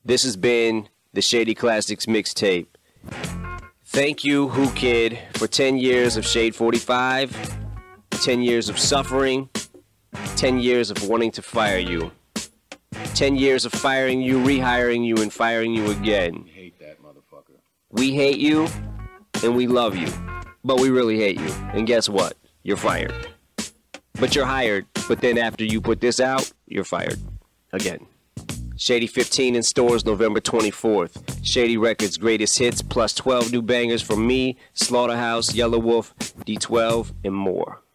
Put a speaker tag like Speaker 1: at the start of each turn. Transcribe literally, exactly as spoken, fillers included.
Speaker 1: This has been the Shady Classics mixtape. Thank you, Whoo Kid, for ten years of Shade forty-five, ten years of suffering, ten years of wanting to fire you, ten years of firing you, rehiring you, and firing you again.
Speaker 2: We hate that motherfucker.
Speaker 1: We hate you, and we love you, but we really hate you. And guess what? You're fired. But you're hired, but then after you put this out, you're fired again. Shady fifteen in stores November twenty-fourth. Shady Records greatest hits plus twelve new bangers from me, Slaughterhouse, Yelawolf, D twelve, and more.